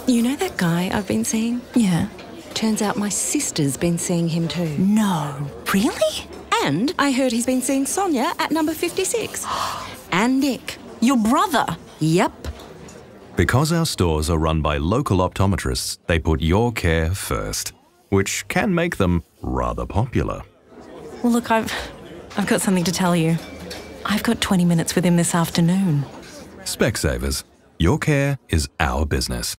You know that guy I've been seeing? Yeah. Turns out my sister's been seeing him too. No. Really? And I heard he's been seeing Sonia at number 56. And Nick. Your brother? Yep. Because our stores are run by local optometrists, they put your care first, which can make them rather popular. Well, look, I've got something to tell you. I've got 20 minutes with him this afternoon. Specsavers. Your care is our business.